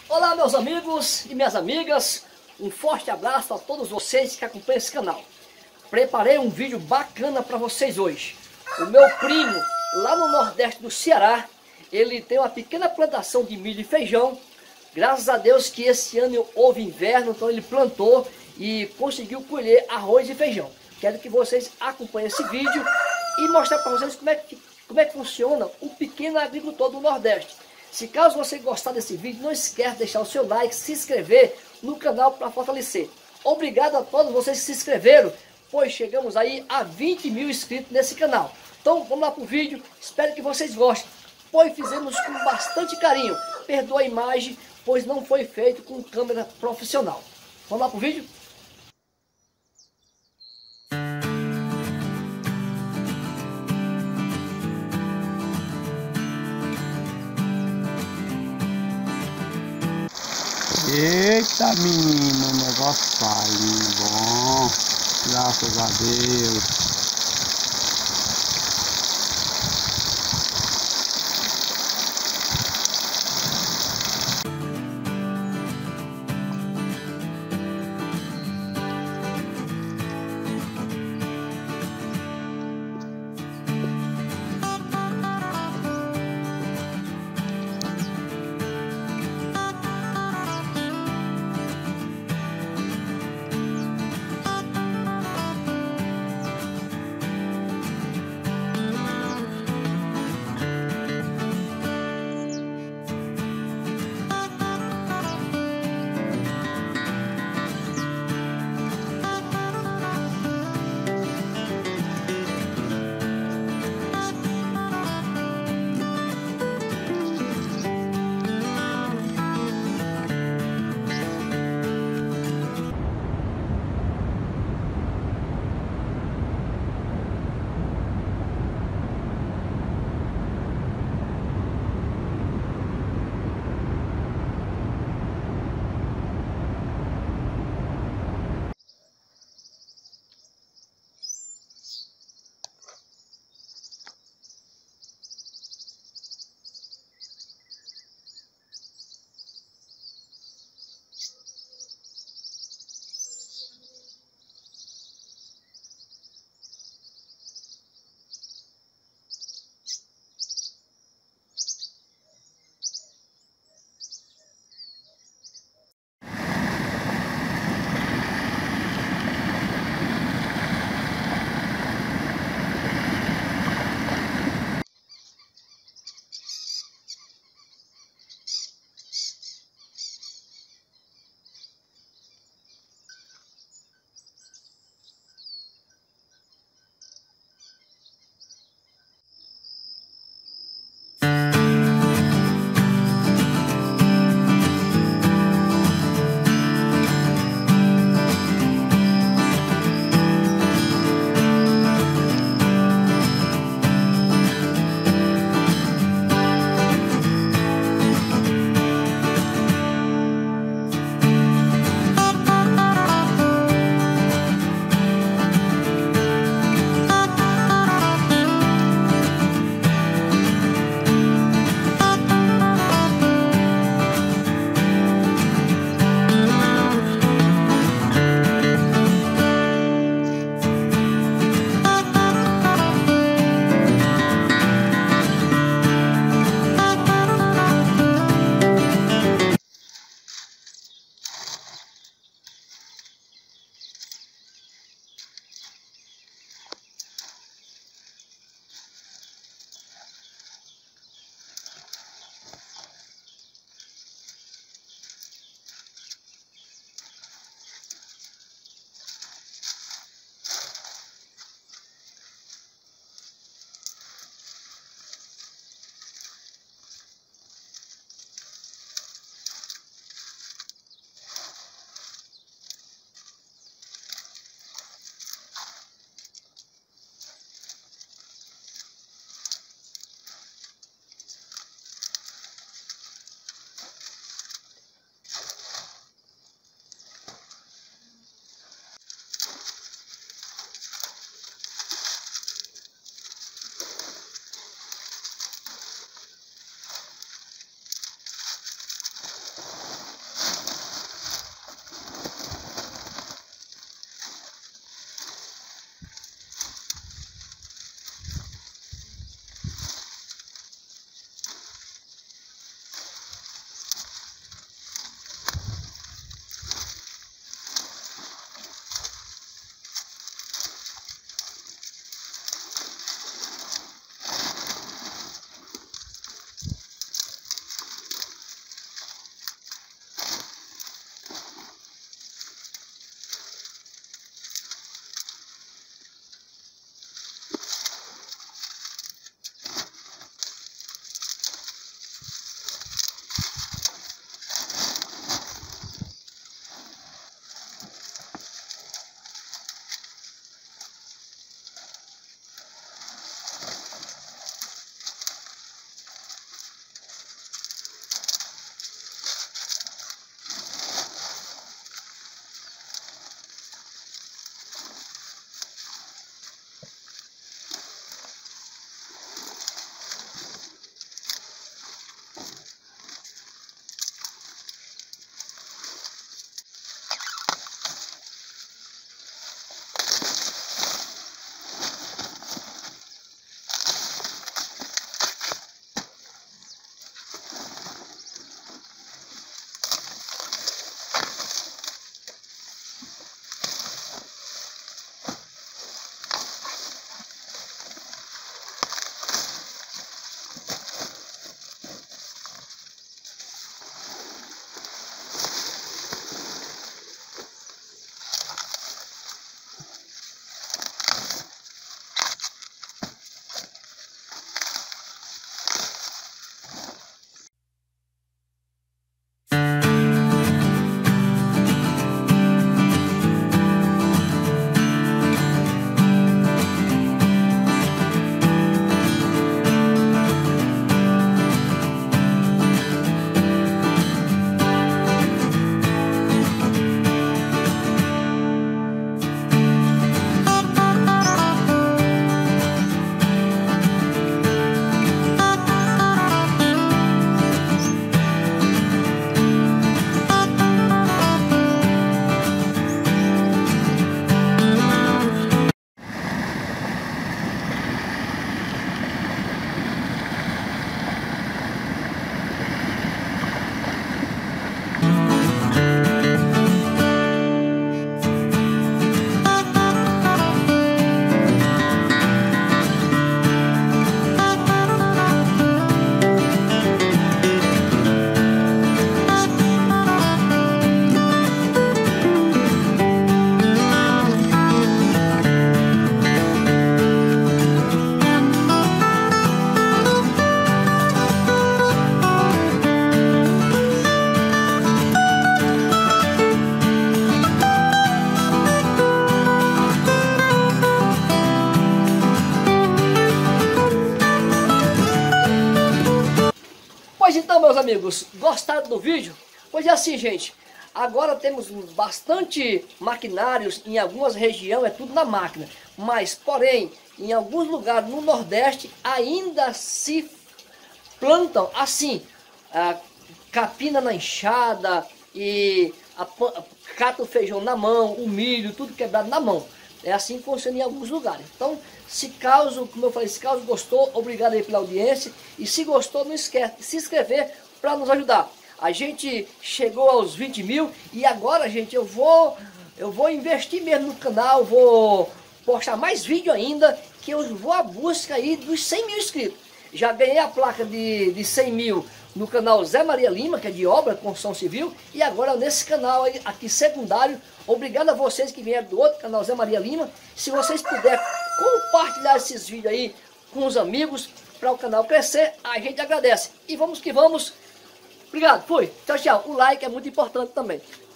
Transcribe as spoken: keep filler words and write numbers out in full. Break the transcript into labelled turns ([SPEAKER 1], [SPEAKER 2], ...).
[SPEAKER 1] Olá meus amigos e minhas amigas, um forte abraço a todos vocês que acompanham esse canal. Preparei um vídeo bacana para vocês hoje. O meu primo, lá no Nordeste do Ceará, ele tem uma pequena plantação de milho e feijão. Graças a Deus que esse ano houve inverno, então ele plantou e conseguiu colher arroz e feijão. Quero que vocês acompanhem esse vídeo e mostrar para vocês como é, que, como é que funciona o pequeno agricultor do Nordeste. Se caso você gostar desse vídeo, não esquece de deixar o seu like, se inscrever no canal para fortalecer. Obrigado a todos vocês que se inscreveram, pois chegamos aí a vinte mil inscritos nesse canal. Então vamos lá para o vídeo, espero que vocês gostem, pois fizemos com bastante carinho. Perdoa a imagem, pois não foi feito com câmera profissional. Vamos lá para o vídeo?
[SPEAKER 2] Eita menino, o negócio tá indo bom, graças a Deus.
[SPEAKER 1] meus amigos, gostaram do vídeo? Pois é assim, gente. Agora temos bastante maquinários, em algumas regiões é tudo na máquina. Mas, porém, em alguns lugares no Nordeste ainda se plantam assim, a capina na enxada e a, a, cata o feijão na mão, o milho, tudo quebrado na mão. É assim que funciona em alguns lugares. Então, se caso, como eu falei, se caso gostou, obrigado aí pela audiência. E se gostou, não esquece de se inscrever para nos ajudar. A gente chegou aos vinte mil e agora, gente, eu vou, eu vou investir mesmo no canal, vou postar mais vídeo ainda, que eu vou à busca aí dos cem mil inscritos. Já ganhei a placa de, de cem mil no canal Zé Maria Lima, que é de obra, construção civil, e agora nesse canal aí, aqui secundário. Obrigado a vocês que vieram do outro canal Zé Maria Lima. Se vocês puderem compartilhar esses vídeos aí com os amigos, para o canal crescer, a gente agradece. E vamos que vamos. Obrigado, fui. Tchau, tchau. O like é muito importante também.